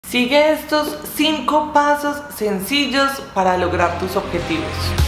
Sigue estos 5 pasos sencillos para lograr tus objetivos.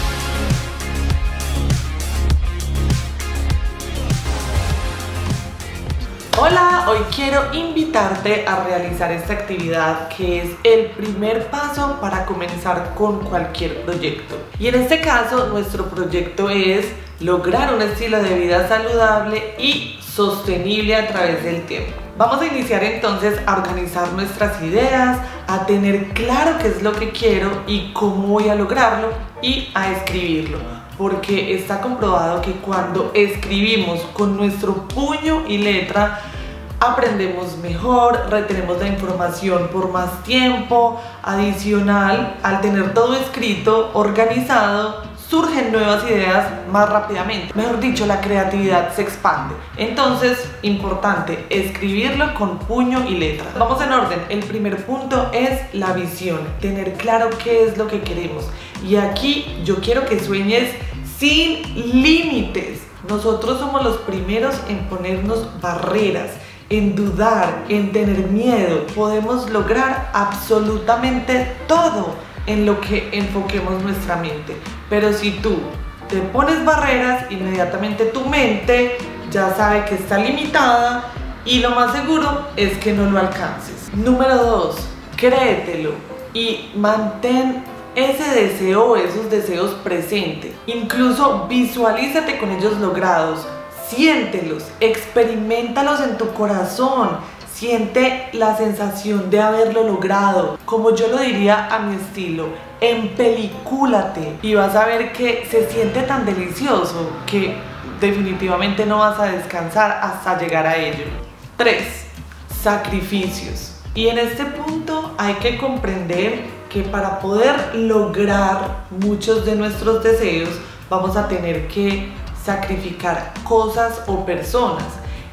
Hola, hoy quiero invitarte a realizar esta actividad que es el primer paso para comenzar con cualquier proyecto. Y en este caso, nuestro proyecto es lograr un estilo de vida saludable y sostenible a través del tiempo. Vamos a iniciar entonces a organizar nuestras ideas, a tener claro qué es lo que quiero y cómo voy a lograrlo y a escribirlo. Porque está comprobado que cuando escribimos con nuestro puño y letra, aprendemos mejor, retenemos la información por más tiempo. Adicional, al tener todo escrito, organizado, surgen nuevas ideas más rápidamente. Mejor dicho, la creatividad se expande. Entonces, importante, escribirlo con puño y letra. Vamos en orden. El primer punto es la visión, tener claro qué es lo que queremos. Y aquí yo quiero que sueñes sin límites. Nosotros somos los primeros en ponernos barreras, en dudar, en tener miedo. Podemos lograr absolutamente todo en lo que enfoquemos nuestra mente. Pero si tú te pones barreras, inmediatamente tu mente ya sabe que está limitada y lo más seguro es que no lo alcances. Número 2, créetelo y mantén ese deseo, esos deseos presentes. Incluso visualízate con ellos logrados, siéntelos, experimentalos en tu corazón. Siente la sensación de haberlo logrado, como yo lo diría a mi estilo, empelículate y vas a ver que se siente tan delicioso que definitivamente no vas a descansar hasta llegar a ello. 3. Sacrificios. Y en este punto hay que comprender que para poder lograr muchos de nuestros deseos vamos a tener que sacrificar cosas o personas.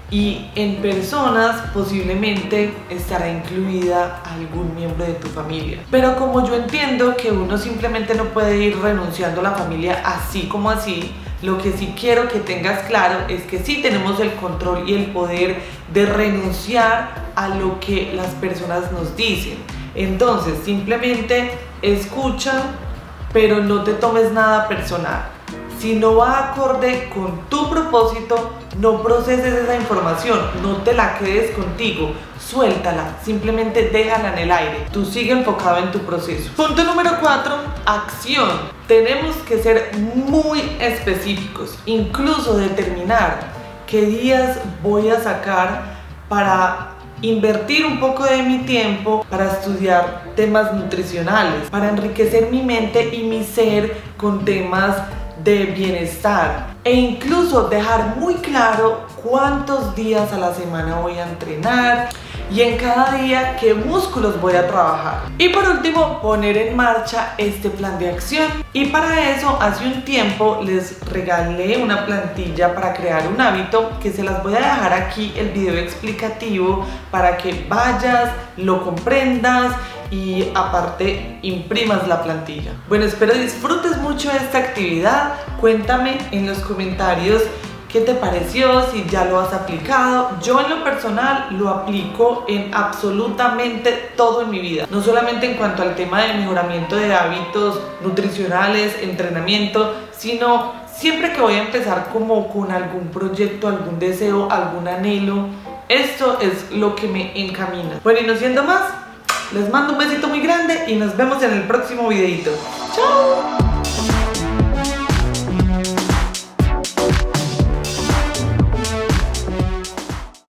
Y en personas posiblemente estará incluida algún miembro de tu familia. Pero como yo entiendo que uno simplemente no puede ir renunciando a la familia así como así, lo que sí quiero que tengas claro es que sí tenemos el control y el poder de renunciar a lo que las personas nos dicen. Entonces simplemente escucha, pero no te tomes nada personal. Si no va acorde con tu propósito, no proceses esa información, no te la quedes contigo, suéltala, simplemente déjala en el aire. Tú sigue enfocado en tu proceso. Punto número 4, acción. Tenemos que ser muy específicos, incluso determinar qué días voy a sacar para invertir un poco de mi tiempo para estudiar temas nutricionales, para enriquecer mi mente y mi ser con temas de bienestar, e incluso dejar muy claro cuántos días a la semana voy a entrenar y en cada día qué músculos voy a trabajar. Y por último, poner en marcha este plan de acción. Y para eso, hace un tiempo les regalé una plantilla para crear un hábito que se las voy a dejar aquí el video explicativo para que vayas, lo comprendas y aparte imprimas la plantilla. Bueno, espero disfrutes mucho de esta actividad. Cuéntame en los comentarios qué te pareció, si ya lo has aplicado. Yo en lo personal lo aplico en absolutamente todo en mi vida, no solamente en cuanto al tema de mejoramiento de hábitos nutricionales, entrenamiento, sino siempre que voy a empezar como con algún proyecto, algún deseo, algún anhelo. Esto es lo que me encamina. Bueno, y no siendo más, les mando un besito muy grande y nos vemos en el próximo videito. ¡Chao!